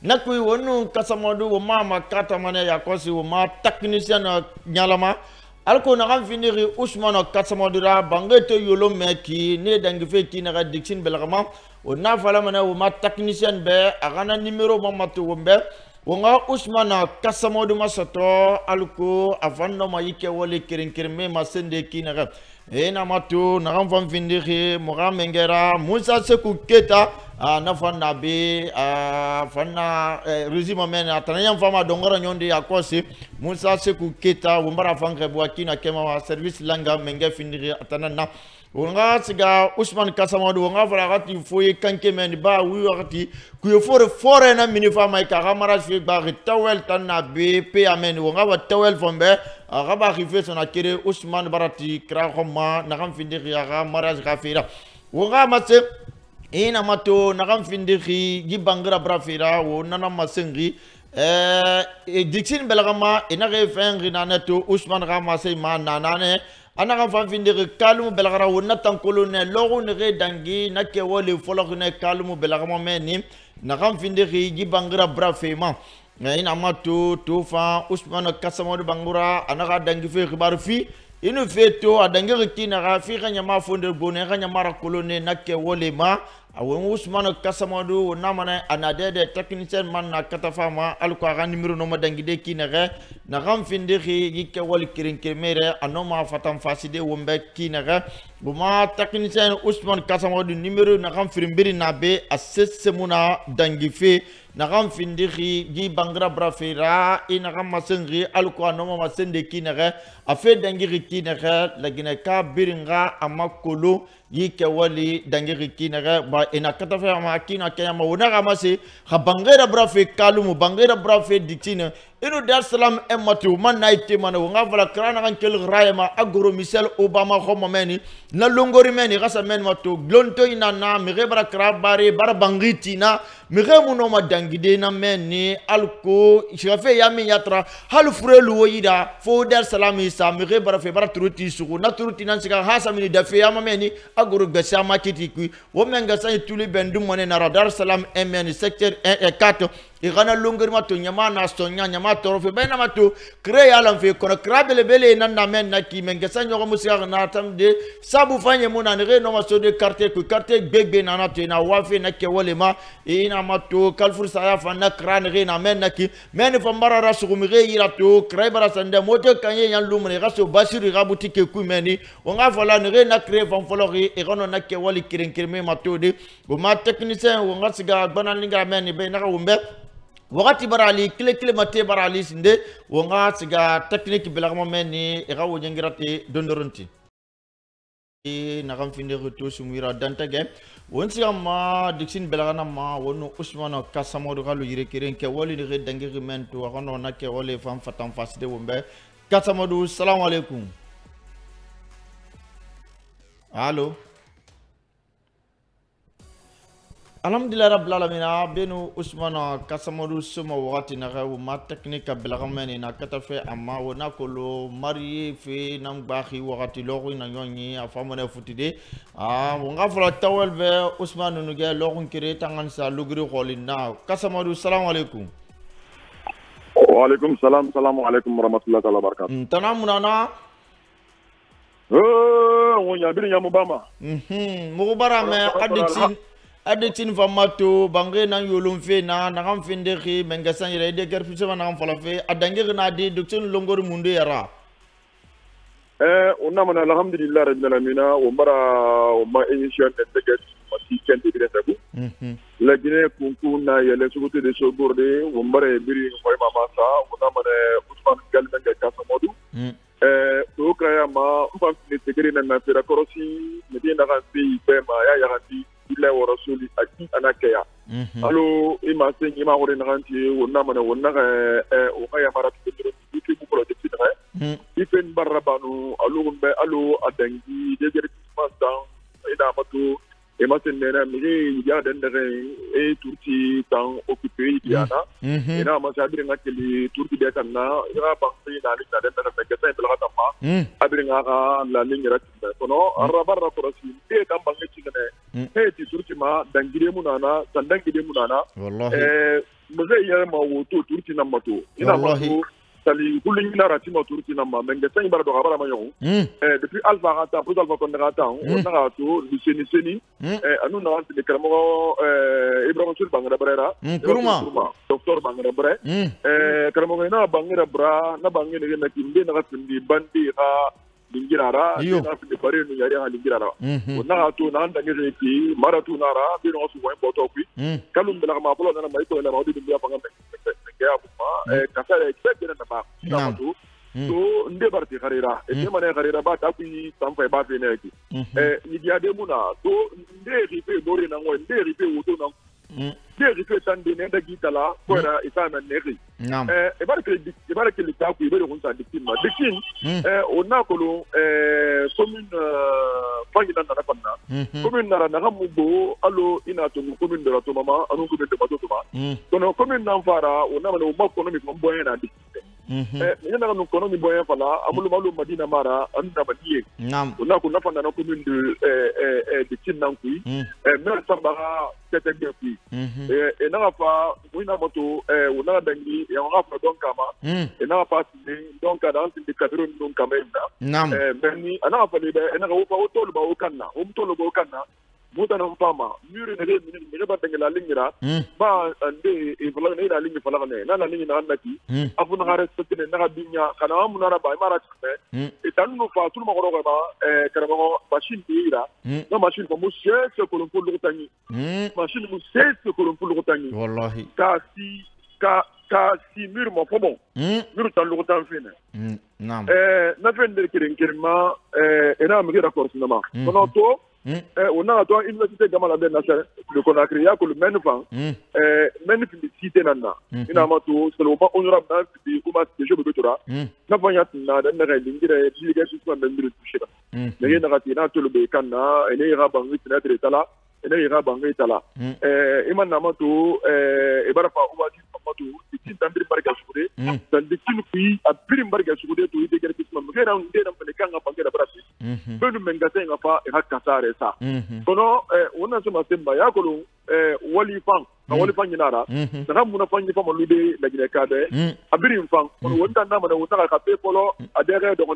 nakui wonu kasamodu wo mama kata mane ya kosi wo ma technicien nyalama alko na kan finiri Ousmane kasamodu ra bangete yolo meki ne dangi fe ki na diction belagama o na fala mane wo ma technicien be agana numero mamatu wombe wonga Ousmane kasamodu masato alko avanno ma yike wole kirin me masende ki na ena matu na kan fan finiri mo mengera Musa Sekou Keta na fanna be fanna régime men atanya fama dongora nyondi akosi Musa Sekou Keta wombara fanke bwakina kema wa service langa menge finiri atanana wonga siga Ousmane Kasamodu wonga faragati foye kanke men ba wi wakati ku fore na minifa mai ka kamara fi ba tawel tanna be pe amen wonga wa tawel fombe agaba khife sona kere Ousmane barati kra khoma na kam finiri ya maraj khafira wonga matse ina mato nakam findiki gibangira brafira wo nana masengi dixin belagama ina ge fengi naneto Ousmane Gama sey ma nanane anaka fan findiki kalum belagara wo natan kolone logo ne ge dangi nake wole fologne kalum belagama meni nakam findiki gibangira brafema ina mato to fa Ousmane Kasamodu bangura anaka dangi fe khibar fi inu feto adangere kina ga fi ganya ma fonde bone ganya mara kolone nakke wole ma awon Ousmane Kasamodu na mana anadede technicien man na katafama alko ga numero no madangide kina ga na gam finde yike wol kirin kemere anoma fatam faside wombe kina ga buma technicien Ousmane Kasamodu numero na gam firimbiri na be asesse muna dangife na gam finde gi bangra brafira ina gam masengi alko anoma masende kina ga afe dangiri kina ga lagina ka biringa amakolo yike wali dangiri kina ga ba ina katafa ma kina kayama wona ga mase ha bangera brafe kalumu bangera brafe dictine ino Dar Salam ematu man naite man wonga vala krana kan kel rayama agro Michel Obama khomo meni na longori meni gasa men matu glonto ina na mi rebra krabare bar bangiti na mi remuno ma dangide na meni alko shafe yami yatra hal furelu woyida fo Dar Salam isa mi rebra fe bar truti suku na truti nan sika hasa mini dafe yama meni agro gasa makiti ku wo menga sa tuli bendu mone na Dar Salam meni secteur 1 et 4 igana longori matu nyama na sonya nyama torofe bena matu krey alam fe kono krabele bele nan na men na ki menga sa nyogo musiya na tamde sabu fanye muna ne no maso de carte ku carte begbe na na te na wafe na ke wolema ina matu kalfur saya fa na kran re na men na ki men fa mbara rasu mi re ira to krey bara sande moto kanye yan lumre raso basiru rabuti ke ku meni onga fola ne re na krey fa folori e kono na ke woli kirin kirme matu de bu ma technicien wonga siga banan linga men be na wumbe wakati barali kile mate barali sinde wonga siga technique belagama meni e gawo nyangirate dondoronti na kam finde retour sumira dantage won siga ma dixin belagana ma wonu Ousmane Kasamodu galu yire kiren ke woli ni dangiri mento wakono na ke wole fam fatam faside wombe Kasamodu salam alaikum allo alhamdulillah rabbil alamin benu Ousmane Kasamodu suma wakati na gawo ma technique belagame na katafe amma wona kolo marié fe nam baxi wakati loxu na ñoni afamone futide wonga fala tawel be Ousmane nu ge loxu kire tangan sa lugri xolina Kasamodu salam alaikum wa alaikum salam alaikum warahmatullahi taala barakatuh tanamunana wonya biru nyamubama mo barame adicin famato bangé nan yolum fe na ngam finde khi mengasan yere de gar fise na ngam fala fe adange na di docteur longor mundu yara onna mana alhamdulillah rabbil alamin o ma émission de get mati kende bi tabu la gine kunku na yele sugote de sogorde o mbare biri moy mama sa onna mana Ousmane Galbenga Kasamodu to kraya ma mba ni tegere na fera korosi medina kan bi bema ya ganti illa wa rasuli aki anakaya allo ima sengi ma hore nanti wonna mana wonna o kaya maratu de ki bu ko de tidre ifen barabanu allo be allo adangi de gere masdan ida matu e masenena mi ya dendere e turti tan occupé diana ina ma sabire ngakeli turti de tanna ira bangi na ni na dendere be kesa bela tamma abire ngaka la ligne ratin kono arabara korasi e kam bangi tigene e ti turti ma dangire munana sandangire munana mze yere ma woto turti na mato ina mato tali kulin na rati ma turti na ma men gesen bara do gabara ma yo depuis alpha rata pour alpha kon rata on na rato du seni anu na de karamo ibrahim sul bangara brera kuruma docteur bangara bre karamo na bangara bra na bangene na kimbe na tindi bandi ha lingirara na fi bare no yari ha lingirara na to na anda ngere ki maratu nara bi no su won boto ku kalum bela ma bolo na mai ko la rawdi bi apa ngam ya buma kasare expect na ba na to nde barti kharira e mane kharira ba ta ku tamfa ba fe ne ki ni dia de muna to nde ripe bori na ngo nde ripe wuto na nde ripe tande ne da gitala ko ra isa na ne ri e barke li ta ku be ko sa dikin ma dikin on a ko lo commune fangina na panna commune na na mu bo allo ina to commune de la to mama anu ko be de bato to ba to no commune na fara on a no ma economic mo boyen na dikin ni na no economic boyen fala amulu malu madina mara anu na badie on a ko na fanda na commune de dikin nan ku mer sambara tete de ku e na fa wina moto on a dangi ya on a fa donc kama e na fa donc dans de cadre non kama mais ana fa libe ena ko fa tolo ba o kanna o tolo ba o kanna muta na mpama mure ne ba tengela lingira ba ande e fala ne na lingi fala ne na lingi na naki afu na respect ne na binya kana amu na ba mara tse e tanu fa tout ma ko ba karamo machine ira na machine ko musse ko lo ko tani machine musse ko lo ko tani wallahi ka si mur mo fo bon mur tan lo tan fine nam na fende kirma ena mi d'accord cinéma kono to on a to université gamala ben nasser de Conakry ya ko le menfan menfi cité nana ina ma to c'est le pas honorable dans bi kuma je be tora na fanya na da na lingira liga ci ko ben bir tushira ne na gati na to le be kanna ene ira bangi na tre tala ene ira bangi tala iman na ma to e bara fa uwa ci ma to ci tambir barga sukude dan de kin fi a birim barga sukude to ide gere kisma me gera unde na pele kanga bangera barati benu mengate nga fa e hakasare sa kono wona so ma semba ya ko wali fan wali fan nyinara na muna fan nyifa malude la gine kade a birim fan kono wonta na ma wonta ka pe polo adere do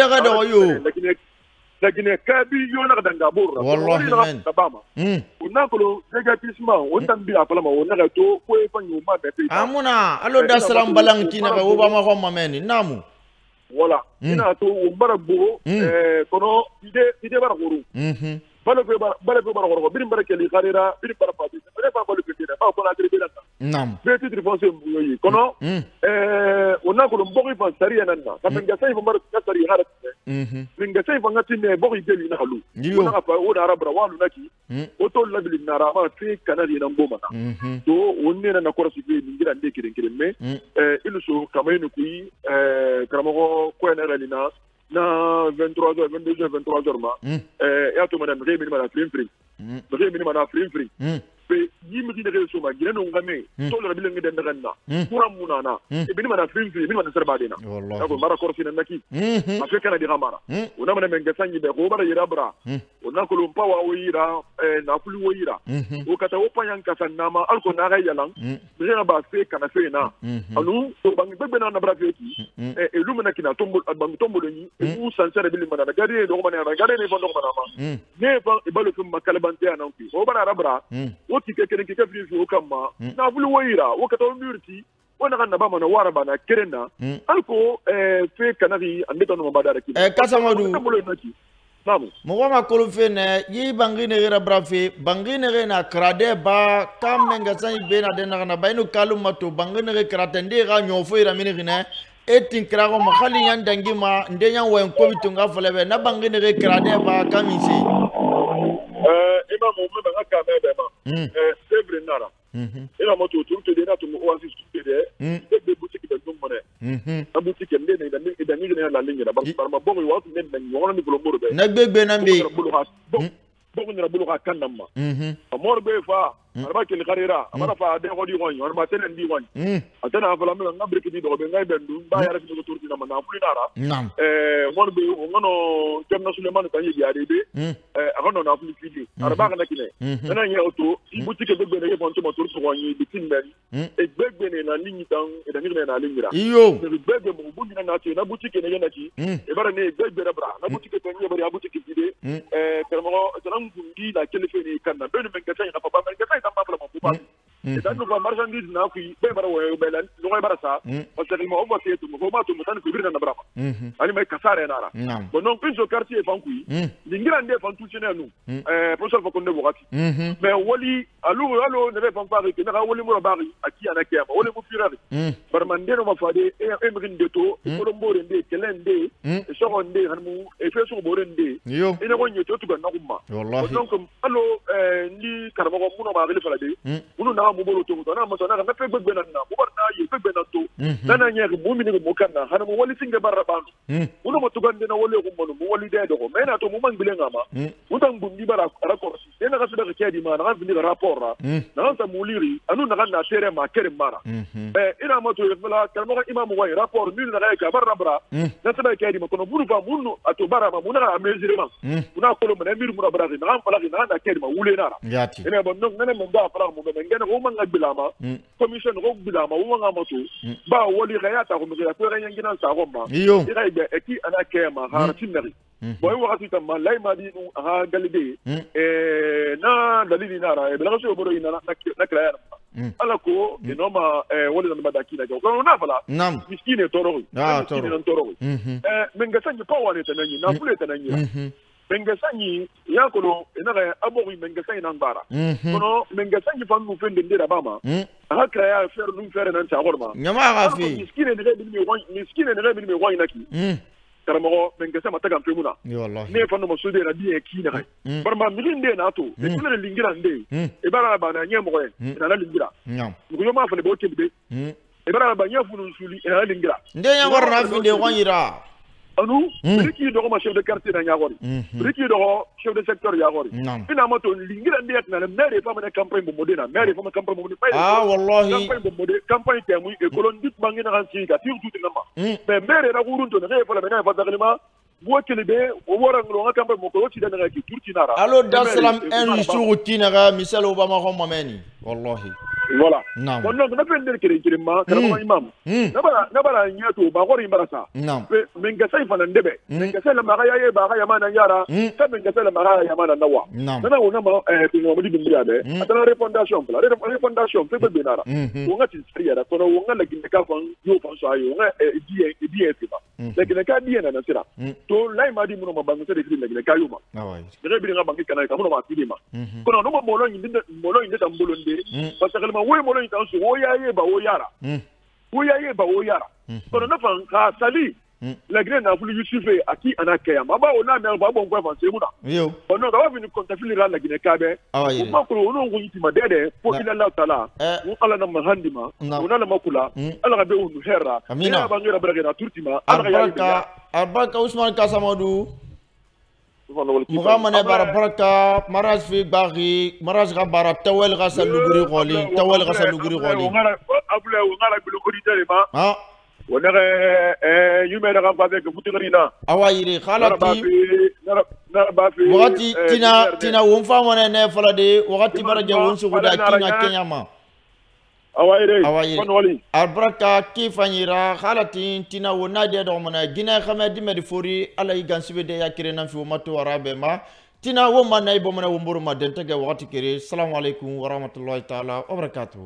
yo lakini kabi yona kadanga borra wallahi man tabama unakolo negatisma ontambi apala ma onaka to ko e fanyo ma be amuna alo da salam balang tina ka oba ma ko mameni namu wala ina to umbara bo kono ide bara guru bala ko bara guru birim bara keli kharira birim bara fati bare ba balu kete ba ko na tri belata nam be titre foncé mbuyi kono onakolo mbogi fa sariya nanna kapanga sai mbara sari harat linga sai fanga tinne bogi geli na halu ona fa ona arabra walu naki oto lagli nara ma fi kanadi na mboma to wonne na korasi be ngira ndeke kiren me ilu so kamaynu kui karamo ko na relina na 23h 22h 23h ma ya to madame Rémi mana free Rémi mana free pe yimi di de so ma gina no ngame to la bilengi de ndanna kuram munana e bini mana free bini mana serba dina ko mara korsi na naki afrika na di gamara una mana menga sanyi be ko bara yirabra una ko lumpa wa wira na fulu wira o kata o panyan kasanna ma alko na ga yalan bina ba fe kana fe na alu to bangi be na bra fe ki e lumina kina tombo bangi tombo ni e u sansere bili mana gade do mana gade ne fondo mana ma ne fa e balu kum makalbante anan ki o bara rabra woti kekere keke fi fi okama na bulu woira wakata murti wona kan ba mana wara bana kerena alko fe kanari andeta no badara ki kasamadu namu mo ma ko fe ne yi bangine era brafe bangine na krade ba kamenga sai be na de na ba inu kalumato bangine kratende ga nyofo ira mini ne etin krago ma khali yan dangima ndenya wen ko bitunga folebe na bangine krade ba kamisi ima mo me banga ka me be ma sevre nara ila mo to tu de na to mo oasis tu de boutique de dum mone a boutique de ne da ni la ligne da ba ma bo wa to ne ni wona ni bolo be na gbegbe na mbe bo ko ni rabulu ka kan namma amor be fa arba ke kharira amara fa de ko di gon on ma tenen di gon atana fa lamela ngabri ki di do be ngay bendu ba yara fi ko turti na mana fuli nara mor be ngono temna suleman tan yi yade be akono na fuli fili arba ka nakine nana nya auto i boutique be be ne bon to motor so gon yi bitin ben e be ne na linyi tan e da ngire na lingira iyo be be mo bu na ci na boutique ne yana ci e bara ne be be bra na boutique tan yi bari a boutique di termo tan ngundi la telefoni kan na be ne ngata na papa ngata ta papa mo bu et dan ko marchandise na ku be bara wo be lan no bara sa parce que mo va tietu mo ma to mo tan ko birna na brama ani mai kasare na ra bon non pinso quartier fan ku lingira nde fan tuchene nu professeur fa ko ne bokati mais woli allo ne be fan pare ke na woli mo bari aki ana ke ma woli mo firari bar man de no ma fade e mrin de to ko mbore nde kelende e so nde han mu e fe so bore nde ina ko nyeto to na kuma donc allo ni karama ko muno ma gele fala de muno na mo bolo to na ma to na fe gbegbe na mo bar na yi fe gbegbe na to na nyeek mo mi ni mo kan na han mo woli singa barra ban muno mo to gande na woli ko mo woli de do mais na to mo man bile ngama mo tan bundi bara rapport si na ga su da ke di ma na ga vini rapport ra na ta mo liri anu na ga na tere ma kere mara ina mo to fala kalmo ga imam wa rapport ni na ga ka barra bra na ta ke di ma kono buru fa muno ato bara ma muno ga mesure ma una ko mo na mir mo bara na fala na ke di ma wule na ra ina bon non na mo da fala mo be ngene ko man ga bilama commission ko bilama wo nga moto ba woli ga ya ta ko me ga ko ga nyangina sa ko ma ira be eki ana ke ma ha tinari boy wakati tam lay ma di ha galide na dalili na ra e bela so boro ina na kra ala ko inoma woli na badaki na ko na fala miskine toro miskine toro menga sanyi pa wale tanani na fule tanani menga sanyi ya ko ina ga abowi menga sanyi na ngara kono menga sanyi fa nu fende ndira bama ha kra ya fer nu fer nan ta gorma nyama ga fi miskine ne be mi wani naki karamo menga sama taga mfemuna ne fa no masude na biye ki na barma milinde na to e tule lingira nde e bara ba na nyemo ko na lingira ko yo ma fa le bo tebe e bara ba nyafu no suli na lingira nde nya war na fi de wanyira anu riki do ma chef de quartier na nyagori riki do chef de secteur yagori ina ma to lingira nde na maire fa ma campagne bo modena maire fa ma campagne bo modena wallahi campagne bo modena campagne te mu e kolon dit bangina kan ci ka tir tout na ma mais maire na gurunto na fa la na fa daglima bo kelebe o wora ngro campagne mo ko ci dana ki turti nara allo dasalam en suru tinaga misal obama ko mameni wallahi voilà bon non na pende kere ma karama imam na bara nyato ba gori barasa menga sai fana ndebe menga sai la magaya ye ba ga mana yara ta menga sai la magaya ya mana nawa na wona ma no mo di bimbia be atana refondation fe be benara wonga ti sariya ko no wonga la ginde ka fan yo fan so ayo wonga die ba la ginde ka die na sira to lai ma di mo ma bangu se de la ginde ka yo ma de bi nga bangi kana ka mo ma ti ma ko no mo molo inde tambolo nde parce que ma we molo inde so wo yaye ba wo yara kono na fan ka sali la gré na fulu yusufe aki anake ma ba ona me ba bon kwa fan se muna yo ono ga vini kontafili la la gine kabe ko ko ono ngo yiti ma dede po ila la taala wo ala na mahandima ona la makula ala ga be unu herra ina ba ngira brage na turtima ala ga albarka Ousmane Kassamadou mugamane bara baraka maraz fi bagi maraz ga bara tawel ga saluguri qoli abule ngara bilu auditeur ma wona yume da ga avec futirina awayiri khalati na ba fi wakati tina wonfa mona ne falade wakati bara jawon su guda kina kenyama awayire konoli albaraka kifanyira khalati tina wona de do mona gina khame dimedi fori ala igansibe de yakire nan fi matu warabe ma tina wo manay bo mona womburu ma den tege wakati kire assalamu alaikum wa rahmatullahi ta'ala wa barakatuh